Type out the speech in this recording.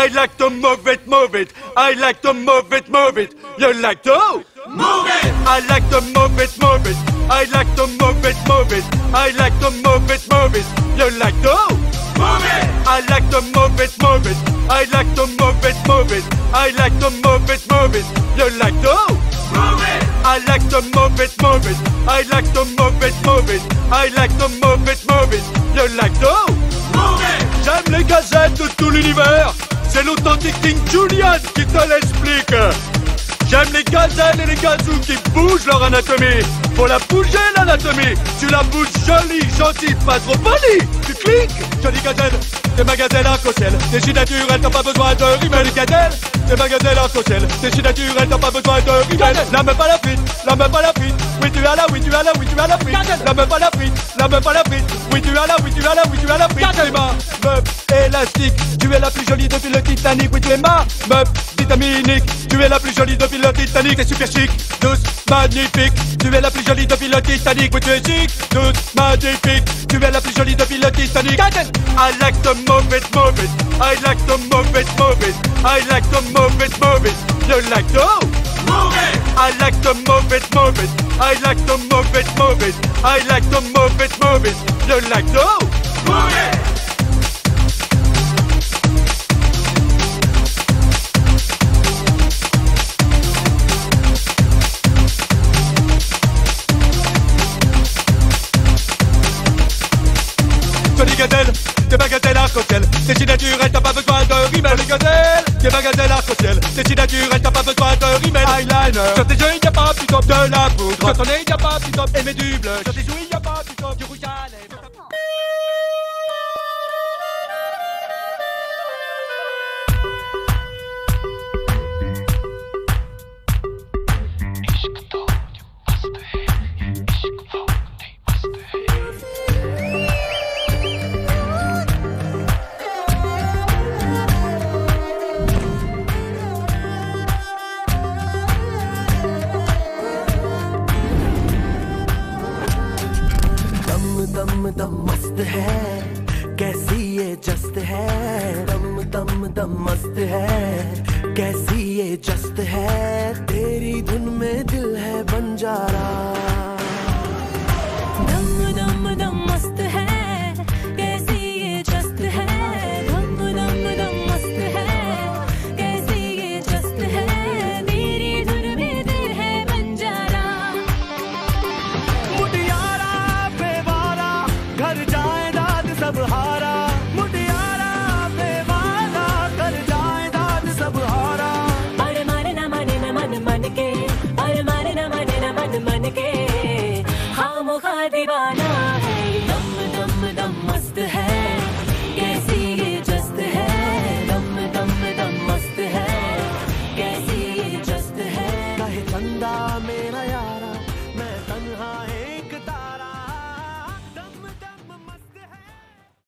like to move it, move it. I like to move it, move it. You like to move it. I like to move it, move it. I like to move it, move it. I like to move it, move it. You like to move it. I like to move it, move it. I like to move it, move it. I like to move it, move it. You like to move it. I like to move it, move it. I like to move it, move it. I like to move it, move it. You like to move it. J'aime les gazettes de tout l'univers. C'est l'authentique King Julian qui te l'explique. J'aime les gazelles et les gazous qui bougent leur anatomie. Faut la bouger l'anatomie. Tu la bouges jolie, gentille, pas trop polie. Tu cliques, jolie gazelle. T'es ma gazelle arc-en-ciel. T'es si naturelle, t'as pas besoin de rimel. Gazelle, t'es ma gazelle arc-en-ciel. T'es si naturelle, t'as pas besoin de rimel. La meuf à la frite, la meuf à la frite. Oui tu as la, oui tu as la, oui tu as la frite. La meuf à la frite, la meuf à la frite. Oui tu as la, oui tu as la, oui tu as la frite. Tu es ma meuf élastique. Tu es la plus jolie depuis le Titanic. Oui tu es ma meuf vitaminique. Tu es la plus jolie depuis le Titanic. T'es super chic, douce, magnifique. Tu es la plus jolie depuis le Titanic. Oui tu es chic, douce, magnifique. Tu es la plus jolie depuis le Titanic. I like to move it, move it. I like to move it, move it. I like to move it, move it. You like to move it. I like to move it, move it. I like to move it, move it. I like to move it, move it. You like to move it. Jolie gazelle, t'es ma gazelle arc-en-ciel. T'es si naturelle, t'as pas besoin de rimel. Jolie gazelle, t'es ma gazelle arc-en-ciel. T'es si naturelle, t'as pas besoin de rimel. Eyeliner, sur tes yeux il n'y a pas plutôt de la poudre. Sur ton nez il n'y a pas plutôt aimer du bleu. Sur tes joues il n'y a pas plutôt du rouge à lèvres. दम मस्त है कैसी ये जस्त है दम मस्त है कैसी ये जस्त है तेरी धुन में दिल है बंजारा दम मस्त है कैसी ये जस्त है दम मस्त है कैसी ये जस्त है तेरी धुन में दिल है बंजारा मुटियारा बेवारा घर जाए दाद सब हारा मुटियारा बेवारा घर जाए दाद सब हारा अरे मारे ना माने ना मन के अरे मारे ना माने ना मन के हाँ मुखा दीवाना है दम मस्त है कैसी ये जस्त है दम मस्त है कैसी ये जस्त है कहे चंदा